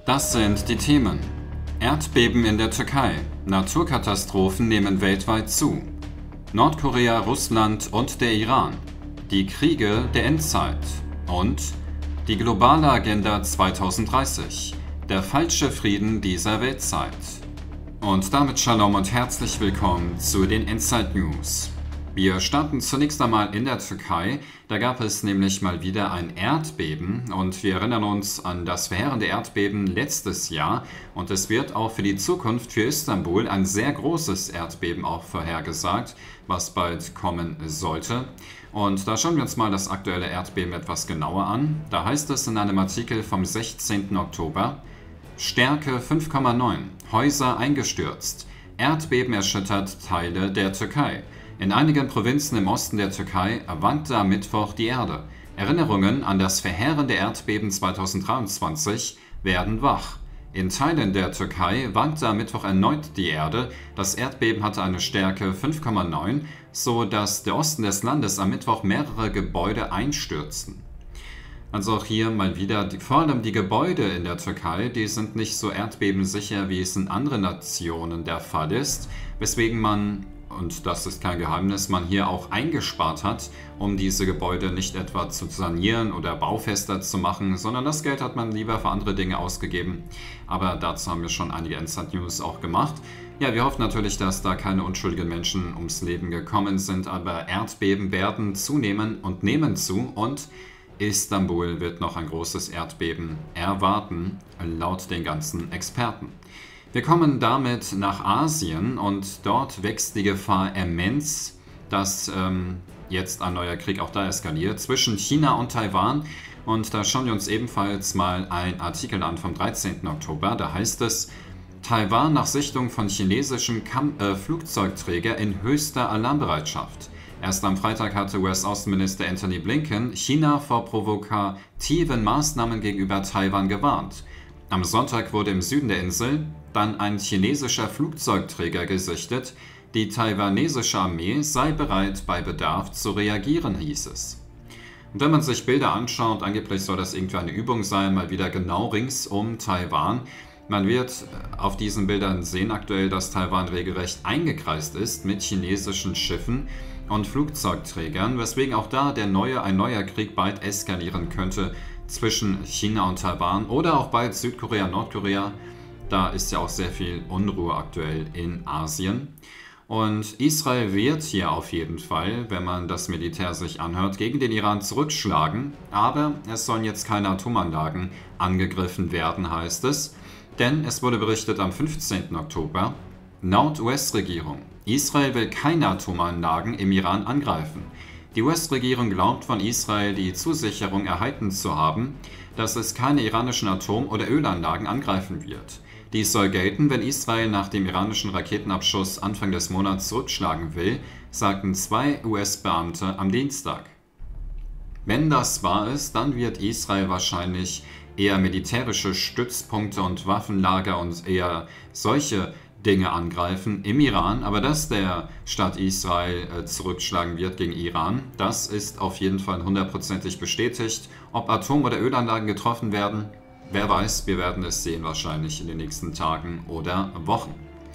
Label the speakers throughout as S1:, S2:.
S1: Das sind die Themen. Erdbeben in der Türkei. Naturkatastrophen nehmen weltweit zu. Nordkorea, Russland und der Iran. Die Kriege der Endzeit. Und die globale Agenda 2030. Der falsche Frieden dieser Weltzeit. Und damit Shalom und herzlich willkommen zu den Endzeit News. Wir starten zunächst einmal in der Türkei. Da gab es nämlich mal wieder ein Erdbeben und wir erinnern uns an das verheerende Erdbeben letztes Jahr und es wird auch für die Zukunft für Istanbul ein sehr großes Erdbeben auch vorhergesagt, was bald kommen sollte. Und da schauen wir uns mal das aktuelle Erdbeben etwas genauer an. Da heißt es in einem Artikel vom 16. Oktober, Stärke 5,9, Häuser eingestürzt, Erdbeben erschüttert Teile der Türkei. In einigen Provinzen im Osten der Türkei wankte am Mittwoch die Erde. Erinnerungen an das verheerende Erdbeben 2023 werden wach. In Teilen der Türkei wankte am Mittwoch erneut die Erde. Das Erdbeben hatte eine Stärke 5,9, so dass der Osten des Landes am Mittwoch mehrere Gebäude einstürzten. Also auch hier mal wieder, vor allem die Gebäude in der Türkei, die sind nicht so erdbebensicher, wie es in anderen Nationen der Fall ist, weswegen man, und das ist kein Geheimnis, man hier auch eingespart hat, um diese Gebäude nicht etwa zu sanieren oder baufester zu machen, sondern das Geld hat man lieber für andere Dinge ausgegeben. Aber dazu haben wir schon einige Endzeit-News auch gemacht. Ja, wir hoffen natürlich, dass da keine unschuldigen Menschen ums Leben gekommen sind, aber Erdbeben werden zunehmen und nehmen zu und Istanbul wird noch ein großes Erdbeben erwarten, laut den ganzen Experten. Wir kommen damit nach Asien und dort wächst die Gefahr immens, dass jetzt ein neuer Krieg auch da eskaliert zwischen China und Taiwan. Und da schauen wir uns ebenfalls mal einen Artikel an vom 13. Oktober. Da heißt es, Taiwan nach Sichtung von chinesischen Flugzeugträger in höchster Alarmbereitschaft. Erst am Freitag hatte US-Außenminister Antony Blinken China vor provokativen Maßnahmen gegenüber Taiwan gewarnt. Am Sonntag wurde im Süden der Insel dann ein chinesischer Flugzeugträger gesichtet. Die taiwanesische Armee sei bereit, bei Bedarf zu reagieren, hieß es. Und wenn man sich Bilder anschaut, angeblich soll das irgendwie eine Übung sein, mal wieder genau rings um Taiwan. Man wird auf diesen Bildern sehen aktuell, dass Taiwan regelrecht eingekreist ist mit chinesischen Schiffen und Flugzeugträgern, weswegen auch da ein neuer Krieg bald eskalieren könnte zwischen China und Taiwan oder auch bald Südkorea, Nordkorea. Da ist ja auch sehr viel Unruhe aktuell in Asien. Und Israel wird hier auf jeden Fall, wenn man das Militär sich anhört, gegen den Iran zurückschlagen. Aber es sollen jetzt keine Atomanlagen angegriffen werden, heißt es. Denn es wurde berichtet am 15. Oktober, laut US-Regierung, Israel will keine Atomanlagen im Iran angreifen. Die US-Regierung glaubt von Israel die Zusicherung erhalten zu haben, dass es keine iranischen Atom- oder Ölanlagen angreifen wird. Dies soll gelten, wenn Israel nach dem iranischen Raketenabschuss Anfang des Monats zurückschlagen will, sagten 2 US-Beamte am Dienstag. Wenn das wahr ist, dann wird Israel wahrscheinlich eher militärische Stützpunkte und Waffenlager und eher solche Dinge angreifen im Iran, aber dass der Staat Israel zurückschlagen wird gegen Iran, das ist auf jeden Fall hundertprozentig bestätigt. Ob Atom- oder Ölanlagen getroffen werden, wer weiß, wir werden es sehen wahrscheinlich in den nächsten Tagen oder Wochen.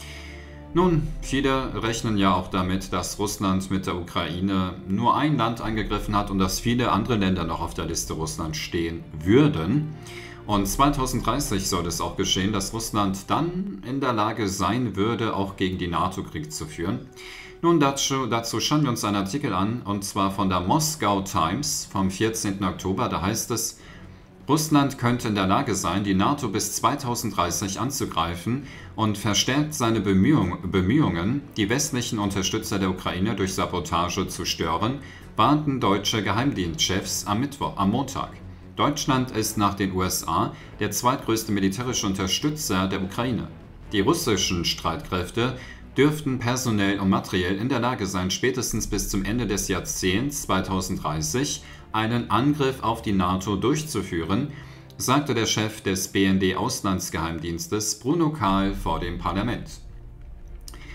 S1: Nun, viele rechnen ja auch damit, dass Russland mit der Ukraine nur ein Land angegriffen hat und dass viele andere Länder noch auf der Liste Russlands stehen würden. Und 2030 soll es auch geschehen, dass Russland dann in der Lage sein würde, auch gegen die NATO Krieg zu führen. Nun, dazu schauen wir uns einen Artikel an, und zwar von der Moscow Times vom 14. Oktober. Da heißt es, Russland könnte in der Lage sein, die NATO bis 2030 anzugreifen und verstärkt seine Bemühungen, die westlichen Unterstützer der Ukraine durch Sabotage zu stören, warnten deutsche Geheimdienstchefs am Montag. Deutschland ist nach den USA der zweitgrößte militärische Unterstützer der Ukraine. Die russischen Streitkräfte dürften personell und materiell in der Lage sein, spätestens bis zum Ende des Jahrzehnts 2030 einen Angriff auf die NATO durchzuführen, sagte der Chef des BND-Auslandsgeheimdienstes Bruno Kahl vor dem Parlament.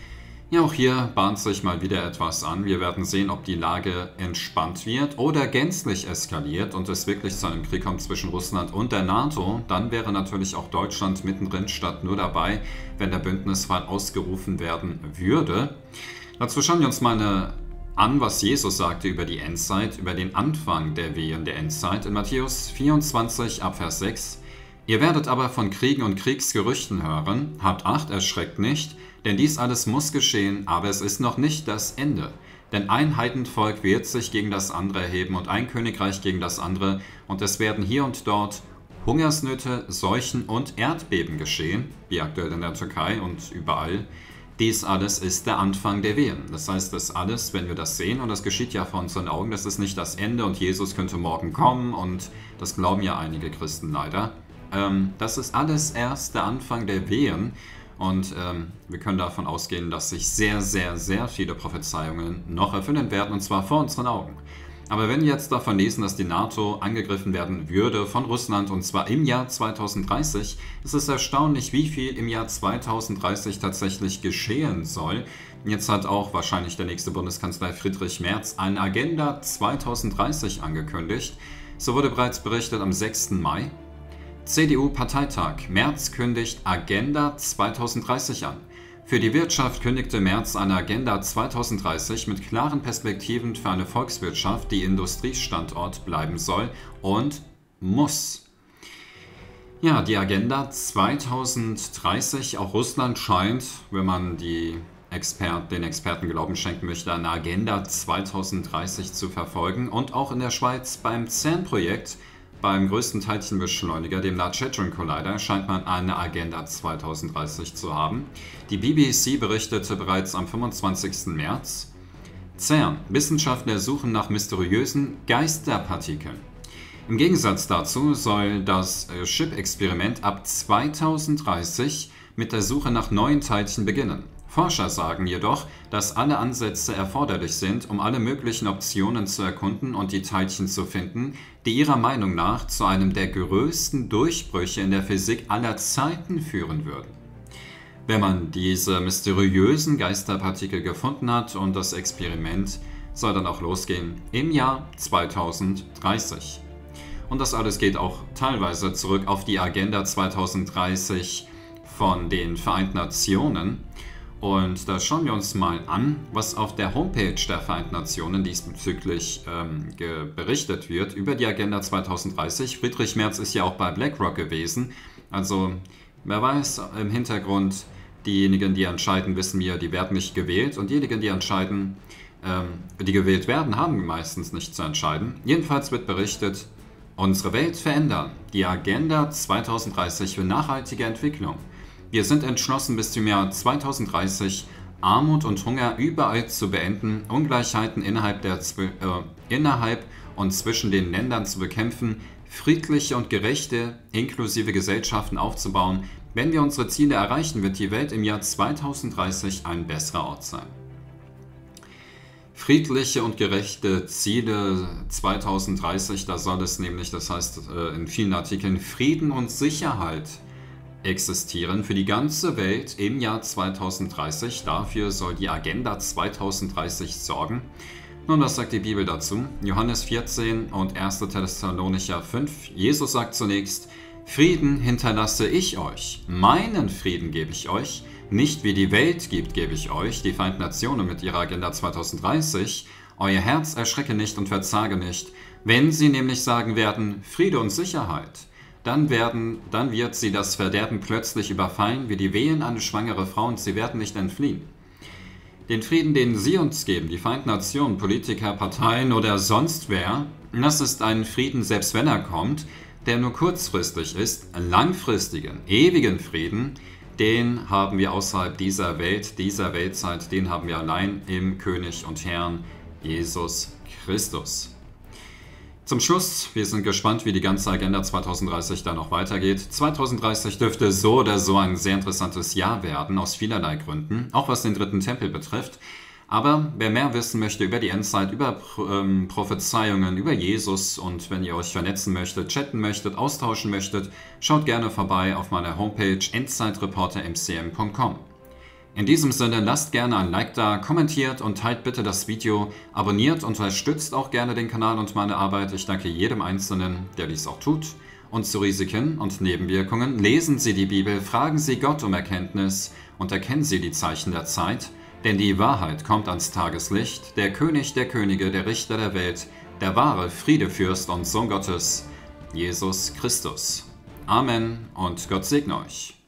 S1: Ja, auch hier bahnt sich mal wieder etwas an. Wir werden sehen, ob die Lage entspannt wird oder gänzlich eskaliert und es wirklich zu einem Krieg kommt zwischen Russland und der NATO. Dann wäre natürlich auch Deutschland mittendrin statt nur dabei, wenn der Bündnisfall ausgerufen werden würde. Dazu schauen wir uns mal an, was Jesus sagte über die Endzeit, über den Anfang der Wehen der Endzeit in Matthäus 24 ab Vers 6. Ihr werdet aber von Kriegen und Kriegsgerüchten hören. Habt Acht, erschreckt nicht. Denn dies alles muss geschehen, aber es ist noch nicht das Ende. Denn ein Heidenvolk wird sich gegen das andere erheben und ein Königreich gegen das andere, und es werden hier und dort Hungersnöte, Seuchen und Erdbeben geschehen, wie aktuell in der Türkei und überall. Dies alles ist der Anfang der Wehen. Das heißt, das alles, wenn wir das sehen, und das geschieht ja vor unseren Augen, das ist nicht das Ende und Jesus könnte morgen kommen, und das glauben ja einige Christen leider. Das ist alles erst der Anfang der Wehen. Und wir können davon ausgehen, dass sich sehr, sehr, sehr viele Prophezeiungen noch erfüllen werden, und zwar vor unseren Augen. Aber wenn wir jetzt davon lesen, dass die NATO angegriffen werden würde von Russland, und zwar im Jahr 2030, ist es erstaunlich, wie viel im Jahr 2030 tatsächlich geschehen soll. Jetzt hat auch wahrscheinlich der nächste Bundeskanzler Friedrich Merz eine Agenda 2030 angekündigt. So wurde bereits berichtet am 6. Mai. CDU-Parteitag. Merz kündigt Agenda 2030 an. Für die Wirtschaft kündigte Merz eine Agenda 2030 mit klaren Perspektiven für eine Volkswirtschaft, die Industriestandort bleiben soll und muss. Ja, die Agenda 2030, auch Russland scheint, wenn man den Experten Glauben schenken möchte, eine Agenda 2030 zu verfolgen, und auch in der Schweiz beim CERN-Projekt, beim größten Teilchenbeschleuniger, dem Large Hadron Collider, scheint man eine Agenda 2030 zu haben. Die BBC berichtete bereits am 25. März. CERN. Wissenschaftler suchen nach mysteriösen Geisterpartikeln. Im Gegensatz dazu soll das SHIP-Experiment ab 2030 mit der Suche nach neuen Teilchen beginnen. Forscher sagen jedoch, dass alle Ansätze erforderlich sind, um alle möglichen Optionen zu erkunden und die Teilchen zu finden, die ihrer Meinung nach zu einem der größten Durchbrüche in der Physik aller Zeiten führen würden. Wenn man diese mysteriösen Geisterpartikel gefunden hat, und das Experiment soll dann auch losgehen im Jahr 2030. Und das alles geht auch teilweise zurück auf die Agenda 2030 von den Vereinten Nationen. Und da schauen wir uns mal an, was auf der Homepage der Vereinten Nationen diesbezüglich berichtet wird über die Agenda 2030. Friedrich Merz ist ja auch bei BlackRock gewesen. Also wer weiß, im Hintergrund, diejenigen, die entscheiden, wissen wir, die werden nicht gewählt. Und diejenigen, die entscheiden, die gewählt werden, haben meistens nicht zu entscheiden. Jedenfalls wird berichtet, unsere Welt verändern. Die Agenda 2030 für nachhaltige Entwicklung. Wir sind entschlossen, bis zum Jahr 2030 Armut und Hunger überall zu beenden, Ungleichheiten innerhalb und zwischen den Ländern zu bekämpfen, friedliche und gerechte, inklusive Gesellschaften aufzubauen. Wenn wir unsere Ziele erreichen, wird die Welt im Jahr 2030 ein besserer Ort sein. Friedliche und gerechte Ziele 2030, da soll es nämlich, das heißt in vielen Artikeln, Frieden und Sicherheit existieren für die ganze Welt im Jahr 2030. Dafür soll die Agenda 2030 sorgen. Nun, was sagt die Bibel dazu? Johannes 14 und 1. Thessalonicher 5. Jesus sagt zunächst, Frieden hinterlasse ich euch, meinen Frieden gebe ich euch, nicht wie die Welt gibt, gebe ich euch. Die Vereinten Nationen mit ihrer Agenda 2030. Euer Herz erschrecke nicht und verzage nicht. Wenn sie nämlich sagen werden, Friede und Sicherheit, dann wird sie das Verderben plötzlich überfallen, wie die Wehen eine schwangere Frau, und sie werden nicht entfliehen. Den Frieden, den sie uns geben, die Vereinten Nationen, Politiker, Parteien oder sonst wer, das ist ein Frieden, selbst wenn er kommt, der nur kurzfristig ist. Langfristigen, ewigen Frieden, den haben wir außerhalb dieser Welt, dieser Weltzeit, den haben wir allein im König und Herrn Jesus Christus. Zum Schluss, wir sind gespannt, wie die ganze Agenda 2030 da noch weitergeht. 2030 dürfte so oder so ein sehr interessantes Jahr werden, aus vielerlei Gründen, auch was den dritten Tempel betrifft. Aber wer mehr wissen möchte über die Endzeit, über Prophezeiungen, über Jesus, und wenn ihr euch vernetzen möchtet, chatten möchtet, austauschen möchtet, schaut gerne vorbei auf meiner Homepage endzeitreportermcm.com. In diesem Sinne, lasst gerne ein Like da, kommentiert und teilt bitte das Video, abonniert und unterstützt auch gerne den Kanal und meine Arbeit. Ich danke jedem Einzelnen, der dies auch tut. Und zu Risiken und Nebenwirkungen lesen Sie die Bibel, fragen Sie Gott um Erkenntnis und erkennen Sie die Zeichen der Zeit, denn die Wahrheit kommt ans Tageslicht, der König der Könige, der Richter der Welt, der wahre Friedefürst und Sohn Gottes, Jesus Christus. Amen und Gott segne euch.